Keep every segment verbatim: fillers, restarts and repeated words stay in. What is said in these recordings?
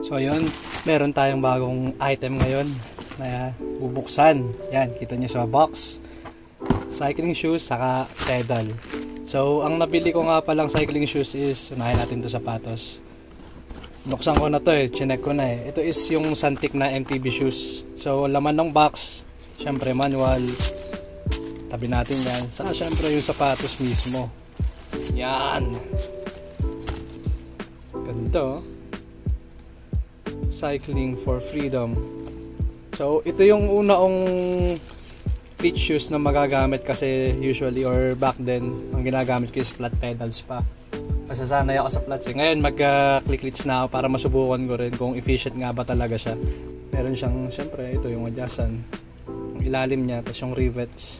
So yun, meron tayong bagong item ngayon na bubuksan. Yan, kita nyo sa box. Cycling shoes, saka pedal. So ang nabili ko nga palang cycling shoes is, unahin natin to sapatos. Buksan ko na to eh, chinek ko na eh. Ito is yung Santic na M T B shoes. So laman ng box, syempre manual. Tabi natin yan. Saka syempre yung sapatos mismo. Yan. Ganito. Cycling for freedom. So ito yung una-ong cleat shoes na magagamit kasi usually or back then ang ginagamit ko is flat pedals pa. Masasanay ako sa flats eh. Ngayon mag-click cleats na ako para masubukan ko rin kung efficient nga ba talaga siya. Meron siyang syempre ito yung adjustan. Yung ilalim niya tapos yung rivets.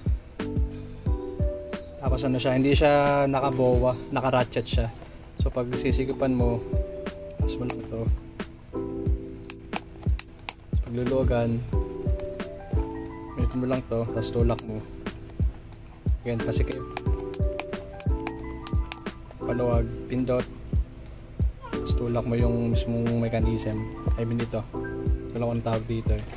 Tapos ano siya, hindi siya nakabowa, naka-ratchet siya. So pag sisigupan mo, tapos mo lang ito. Paglulugan, minutin mo lang to, tapos tulak mo. Again, pasikip. Paluwag, pindot. Tapos tulak mo yung mismong mechanism. I mean ito. Ito lang ang tawag dito eh.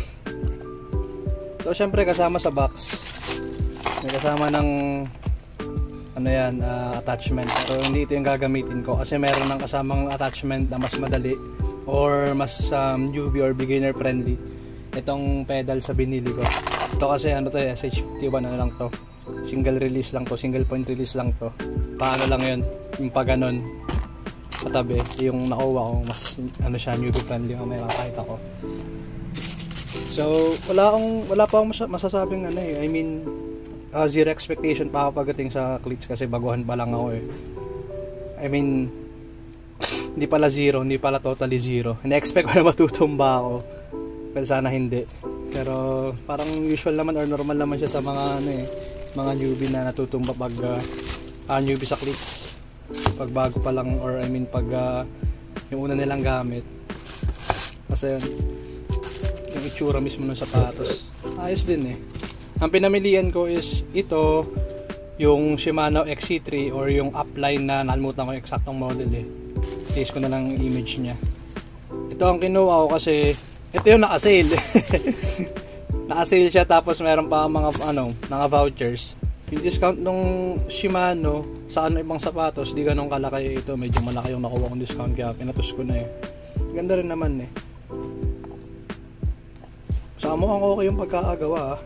So syempre kasama sa box, may kasama ng ano yan, uh, attachment. Pero hindi ito yung gagamitin ko kasi meron ng kasamang attachment na mas madali or mas um, newbie or beginner friendly. Itong pedal sa binili ko. Ito kasi ano to eh, S H fifty-one ano lang to. Single release lang to, single point release lang to. Paano lang yun, yung pag ganon patabi, yung nakuha ko mas ano siya, newbie friendly ang may makakita ko. So wala akong, wala pa akong masasabing ano eh, I mean uh, zero expectation pa ako pagdating sa cleats kasi baguhan pa lang ako eh. I mean hindi pala zero, hindi pala totally zero. Ina-expect ko na matutumba ako. Well, sana hindi. Pero parang usual naman or normal naman siya sa mga ano eh, mga newbie na natutumba pag uh, uh, newbie sa cleats. Pag bago pa lang or I mean pag uh, yung una nilang gamit. Kasi yun, yung itsura mismo ng sapatos. Ayos din eh. Ang pinamilian ko is ito, yung Shimano X C three or yung upline na nalimutan ko yung eksaktong model eh. Case ko na lang image niya. Ito ang kinuha ko kasi ito yung naka-sale. Naka-sale siya tapos meron pa mga ano, mga vouchers. Yung discount nung Shimano sa ano ibang sapatos, di ganun kalaki ito. Medyo malaki yung nakuha kong discount kaya pinatus ko na eh. Ganda rin naman eh. Sa mukhang okay yung pagkakagawa ah.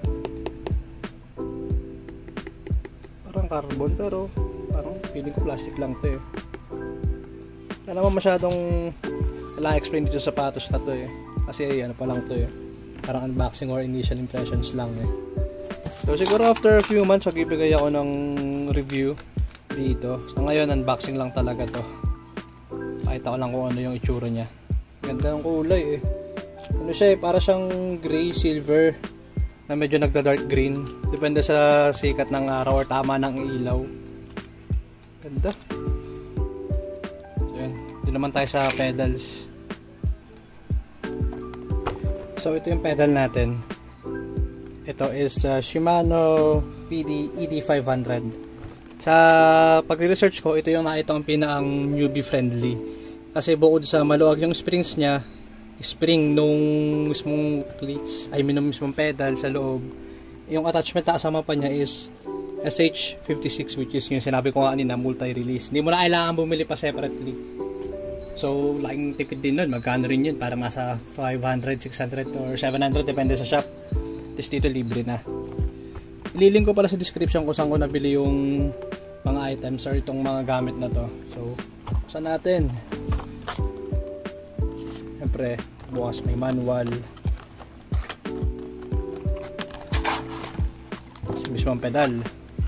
Parang carbon pero parang feeling ko plastic lang to eh. Wala naman masyadong kailangan explain dito sa sapatos na to eh. Kasi ano pa lang to eh. Parang unboxing or initial impressions lang eh. So siguro after a few months magbibigay ako ng review dito. So ngayon unboxing lang talaga to. Pakita ko lang kung ano yung itsura niya. Ganda ng kulay eh. Ano siya eh, para siyang gray silver na medyo nagda-dark green. Depende sa sikat ng araw or tama ng ilaw. Ganda. So yun, dito naman tayo sa pedals. So ito yung pedal natin. Ito is uh, Shimano P D E D five hundred. Sa pag-research ko, ito yung nakita kong pinakang newbie friendly. Kasi bukod sa maluwag yung springs niya, spring nung mismong cleats, I mean nung mismong pedal sa loob, yung attachment na kasama pa niya is S H fifty-six, which is yung sinabi ko nga kanina, multi-release. Hindi mo na kailangan bumili pa separately. So laking tipid din nun, magkano rin yun, para masa five hundred, six hundred or seven hundred depende sa shop. Tapos dito libre na. Ililink ko pala sa description kung saan ko nabili yung mga items or itong mga gamit na to. So saan natin? Siyempre, bukas may manual. Yung mismong pedal.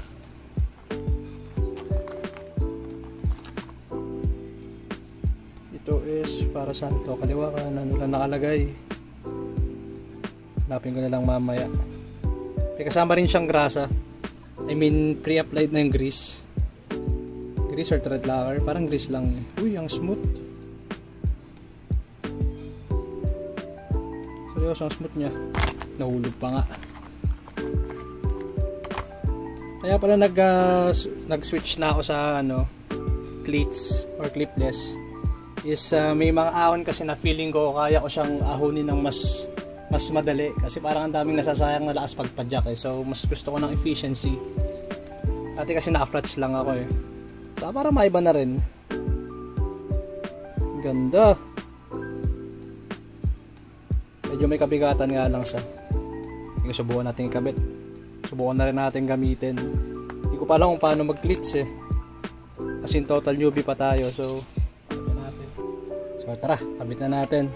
Ito is para saan to? Kaliwa ka, ano lang nakalagay. Hanapin ko na lang mamaya. May kasama rin siyang grasa. I mean, pre-applied na yung grease. Grease or thread lacquer. Parang grease lang eh. Uy, ang smooth. Seryoso, ang smooth niya. Nahulog pa nga. Kaya pala nag, uh, nag-switch na ako sa ano, cleats or clipless. is uh, may mga ahon kasi na feeling ko kaya ko siyang ahonin ng mas mas madali kasi parang ang daming nasasayang na lakas pagpadyak eh. So mas gusto ko ng efficiency. Dati kasi naka-flats lang ako eh. So para maiba na rin. Ganda. Medyo may kabigatan nga lang siya. Hindi ko subukan natin ikabit. Subukan na rin natin gamitin. Hindi ko pa alam kung paano mag-clits eh. As in total newbie pa tayo. So natin. So tara, kabit na natin.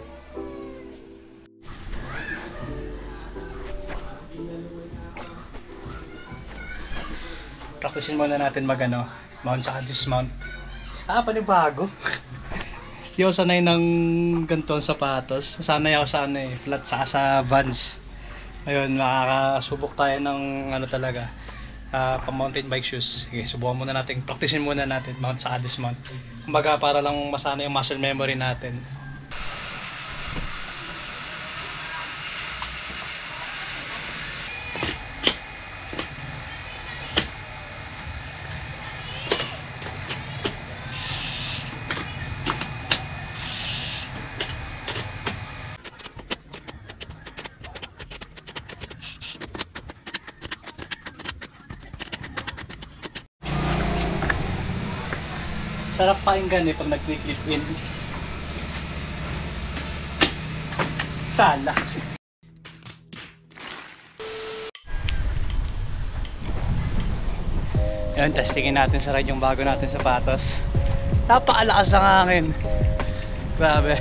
Practicein muna natin mag ano, mount sa dismount. Ah, panibago. Di ako sanay ng ganitong sapatos. Sanay ako sa ano eh, flat sa, sa Vans. Ayun, makakasubok tayo ng ano talaga, uh, pang mountain bike shoes. Sige, subukan muna natin, practicein muna natin mount sa dismount. Kumbaga para lang masana yung muscle memory natin. Sarap pakinggan eh pag nag-clip in. Sala. Ayan, testingin natin sa ride yung bago natin sapatos. Napakalakas ng hangin. Grabe.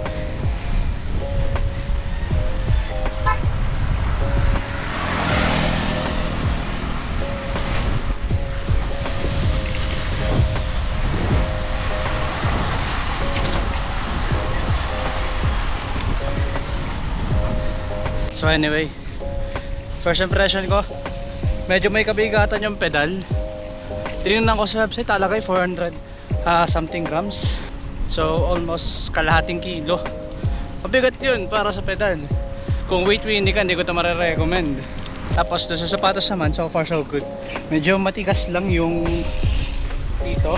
So anyway, first impression ko, medyo may kabigatan yung pedal. Tinignan ko sa website, talagay four hundred uh, something grams. So almost kalahating kilo. Mabigat yun para sa pedal. Kung weight winning ka, hindi ko ito marirecommend. Tapos doon sa sapatos naman, so far so good. Medyo matigas lang yung dito.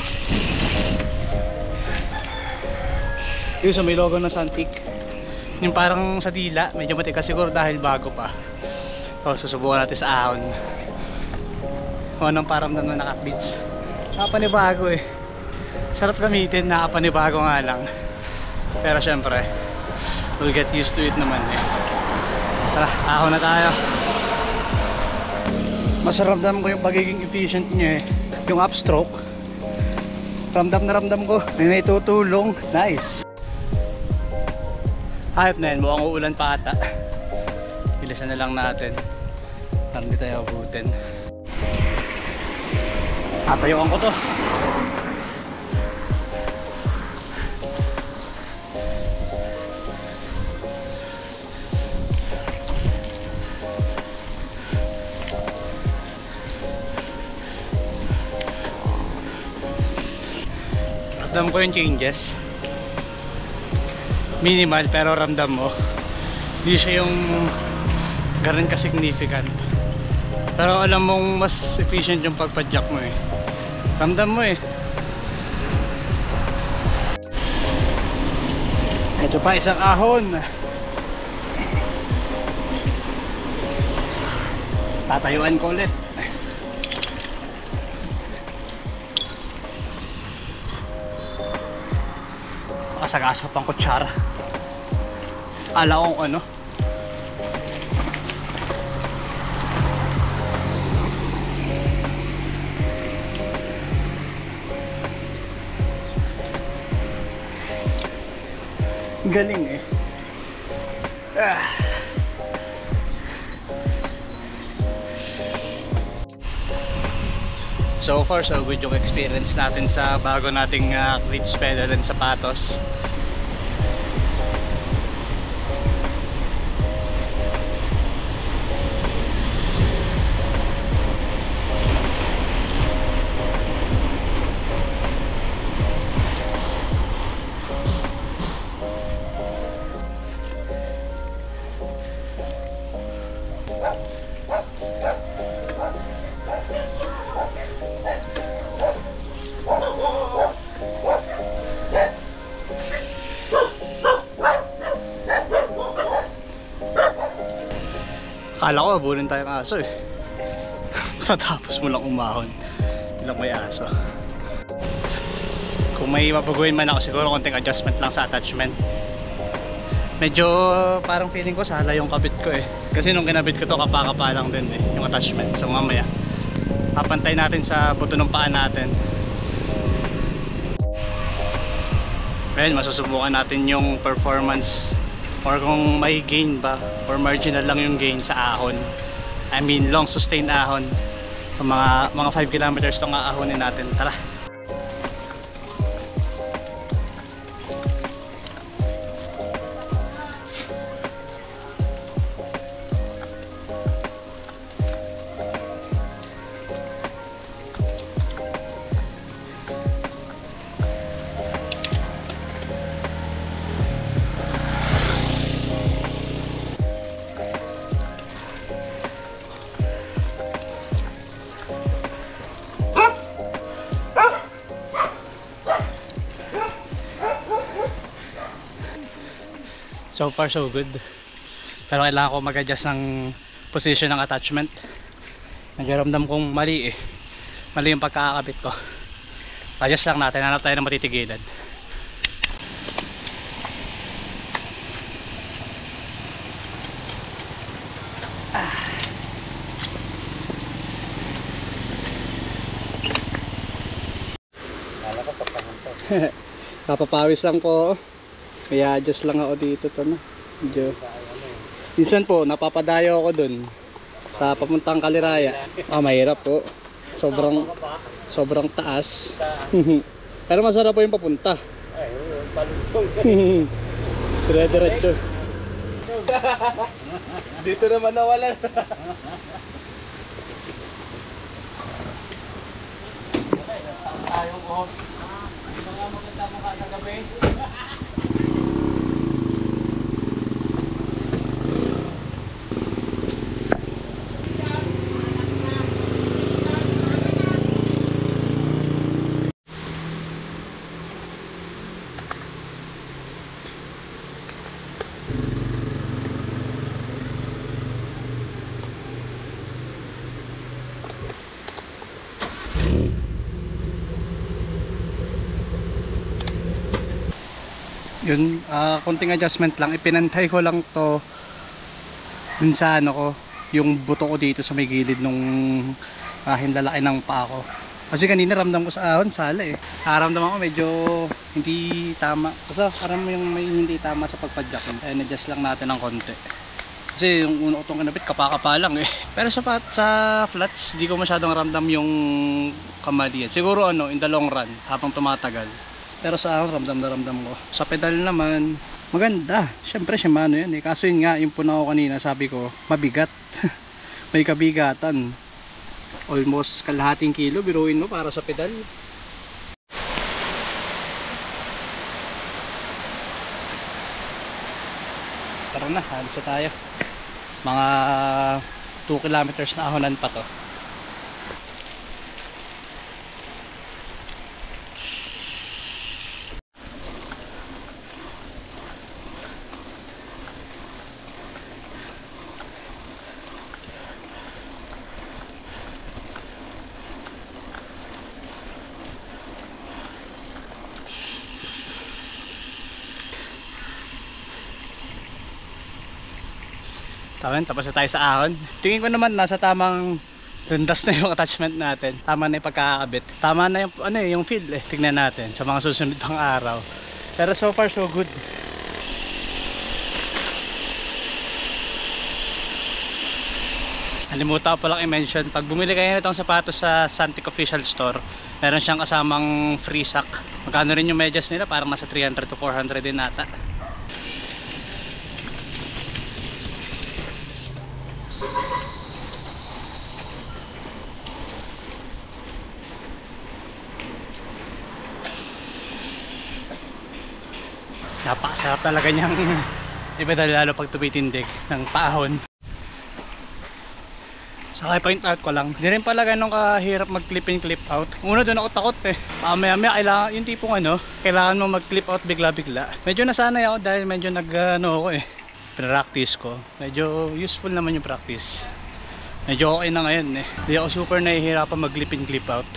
Yung sa may logo ng Sunpeak. Yung parang sa dila, medyo matigas siguro dahil bago pa. So susubukan natin sa ahon. Kung anong paramdam na naka-beats. Nakapanibago eh. Sarap gamitin, nakapanibago nga lang. Pero syempre, we'll get used to it naman eh. Tara, ahon na tayo. Mas ramdam ko yung pagiging efficient niya eh. Yung upstroke, ramdam na ramdam ko. May naitutulong. Nice. Hayop na yun, mukhang uulan pa ata. Bilisan na lang natin para hindi tayo abutin. Tatayuan ko to. Ramdam ko yung changes. Minimal pero ramdam mo. Hindi siya yung ganun ka-significant. Pero alam mong mas efficient yung pagpadyak mo eh. Ramdam mo eh. Ito pa isang ahon. Tatayuan ko ulit. Makasagasa pang kutsara. Ala kong ano. Galing eh. Ah. So far so good yung experience natin sa bago nating uh, cleats pedal and sapatos. Akala ko abulin tayong aso eh. Matapos mo lang umahon. Hindi lang may aso. Kung may mabaguhin man ako, siguro konting adjustment lang sa attachment. Medyo parang feeling ko sala yung kabit ko eh. Kasi nung kinabit ko to, kapakapa lang din eh, yung attachment. So mamaya papantay natin sa buto ng paa natin. Ngayon masusubukan natin yung performance, or kung may gain ba or marginal lang yung gain sa ahon. I mean long sustained ahon. Mga mga five kilometers tong aahonin natin. Tara. So far so good. Pero kailangan ko mag-adjust ng position ng attachment. Nagramdam kong mali eh. Mali yung pagkakabit ko. Adjust lang natin. Hanap tayo ng matitigilan. Ah. Kala ko pagsangan to. Kapapawis lang po. Kaya adjust lang ako dito to na. Medyo. Minsan po napapadayo ako dun sa papuntang Kaliraya. Ah, mahirap po. Sobrang sobrang taas. Pero masarap po yung papunta. Ay, palusong. Dire-diretso. Dito naman nawalan. Ayaw ko. Hindi nga maganda mukha sa gabi. Yun, uh, konting adjustment lang. Ipinantay ko lang to dun sa ano ko, yung buto ko dito sa may gilid nung uh, hinlalaki ng paa ko. Kasi kanina ramdam ko sa ahon, sala eh. Naramdaman ko medyo hindi tama. Kasi parang yung may hindi tama sa pagpadyak. Kaya na-adjust lang natin ng konti. Kasi yung uno ko itong kinabit, kapakapa lang eh. Pero sa, sa flats, di ko masyadong ramdam yung kamalian. Siguro ano, in the long run, habang tumatagal. Pero sa akin, ramdam na ramdam ko. Sa pedal naman, maganda. Siyempre, Shimano yan eh. Kaso yun nga, yung punaw ko kanina, sabi ko, mabigat. May kabigatan. Almost kalahating kilo, biruin mo para sa pedal. Tara na, halos na tayo. Mga two kilometers na ahonan pa to. Tama, tapos na tayo sa ahon. Tingin ko naman nasa tamang tundas na yung attachment natin. Tama na yung pagkakabit. Tama na yung, ano, yung feel eh. Tingnan natin sa mga susunod pang araw. Pero so far so good. Nalimutan ko palang i-mention, pag bumili kayo nitong sapatos sa Santic Official Store, meron siyang kasamang free sock. Magkano rin yung medyas nila? Parang nasa three hundred to four hundred din ata. Napakasarap talaga niyang ibedal, lalo pag tumitindig ng paahon. Saka point out ko lang, hindi rin pala ganun kahirap mag clip in clip out. Una doon ako takot eh. Maya maya kailangan, yung tipong ano, kailangan mo mag clip out bigla bigla. Medyo nasanay ako dahil medyo nag ano ako eh. practice ko. Medyo useful naman yung practice. Medyo okay na ngayon eh. Hindi ako super nahihirapan mag-clip in clip out.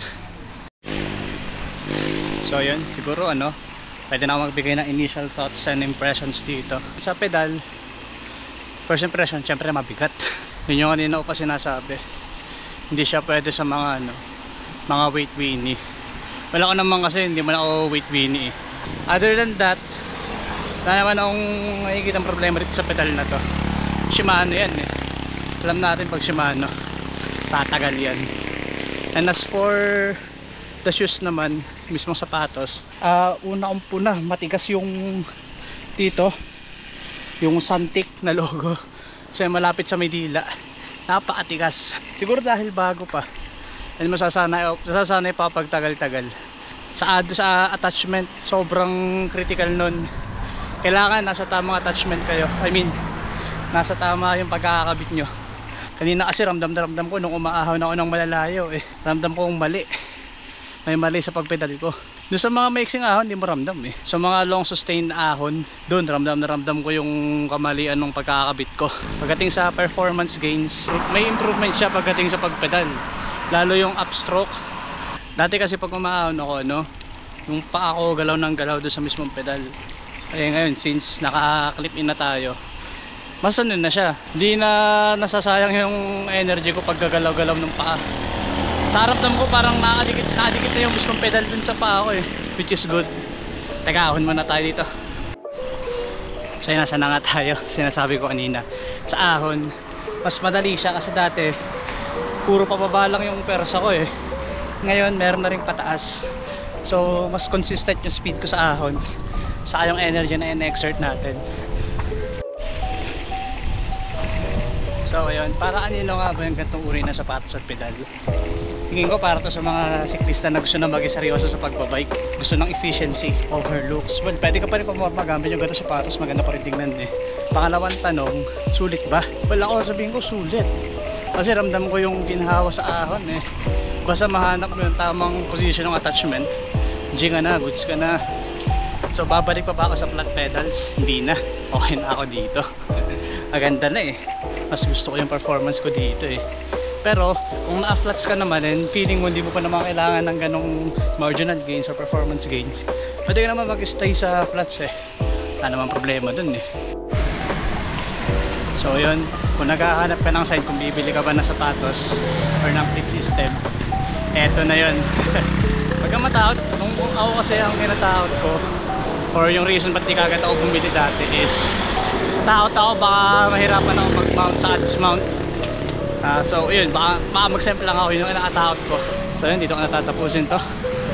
So yun, siguro ano, pwede na ako magbigay ng initial thoughts and impressions dito. Sa pedal, first impression, syempre mabigat. Yun yung kanina ko pa sinasabi. Hindi siya pwede sa mga ano, mga weight weenie. Wala ko naman kasi hindi mo na ako weight weenie eh. Other than that, wala naman akong nakikita ang problema dito sa pedal na to. Shimano yan eh. Alam natin pag Shimano, tatagal yan. And as for the shoes naman, mismong sapatos, uh, una kong puna, matigas yung dito, yung Santic na logo. Kasi malapit sa may dila, napakatigas. Siguro dahil bago pa, and masasanay, masasanay pa pag tagal-tagal. Sa, sa attachment, sobrang critical nun. Kailangan nasa tamang attachment kayo. I mean, nasa tama yung pagkakabit nyo. Kanina kasi ramdam na ramdam ko nung umaahaw na ako ng malalayo eh. Ramdam ko kung mali. May mali sa pagpedal ko. Doon sa mga maiksing ahon, hindi mo ramdam eh. Sa mga long sustained ahon, doon ramdam na ramdam ko yung kamalian ng pagkakabit ko. Pagdating sa performance gains, may improvement siya pagdating sa pagpedal. Lalo yung upstroke. Dati kasi pag umaahon ako, no, yung paa ko galaw ng galaw doon sa mismong pedal. Kaya ngayon, since naka-clip in na tayo, mas ano na siya. Hindi na nasasayang yung energy ko pag gagalaw-galaw ng paa. Sa harapdam ko parang nakadikit, nakadikit na yung mismong pedal dun sa paa ko eh, which is good. Teka, ahon muna tayo dito. So yun, nasa na nga tayo. Sinasabi ko kanina, sa ahon mas madali siya kasi dati puro pababa lang yung persa ko eh. Ngayon meron na rin pataas. So mas consistent yung speed ko sa ahon, saka yung energy na in-exert natin. So ayun, para kanino nga ba yung gantong uri na sapatos at pedal? Tingin ko para to sa mga siklista na gusto na maging seryoso sa pagbabike. Gusto ng efficiency over looks. Well, pwede ka pa rin magamit yung gantong sapatos, maganda pa rin tingnan eh. Pangalawang tanong, sulit ba? Well, ako sabihin ko sulit. Kasi ramdam ko yung ginhawa sa ahon eh. Basta mahanap mo yung tamang position ng attachment, G ka na, goods ka na. So babalik pa ba ako sa flat pedals? Hindi na, okay na ako dito. Aganda na eh. Mas gusto ko yung performance ko dito eh. Pero kung na-flats ka naman and feeling mo hindi mo pa naman kailangan ng ganong marginal gains or performance gains, pwede ka naman mag-stay sa flats eh. Wala naman problema dun eh. So yun, kung naghahanap ka ng sign kung bibili ka ba ng sapatos or ng click system, eto na yun. Pagka matakot, nung ako kasi ang kinatakot ko or yung reason ba't di kagad ako bumili dati is takot ako baka mahirapan ako mag-mount sa dismount. Uh, so yun, baka, baka mag-sample lang ako, yun yung nakatakot ko. So yun, dito ko natatapusin to.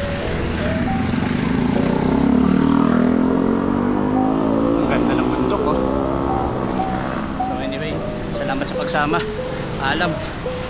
Ang ganda ng bundok oh. So anyway, salamat sa pagsama. Paalam.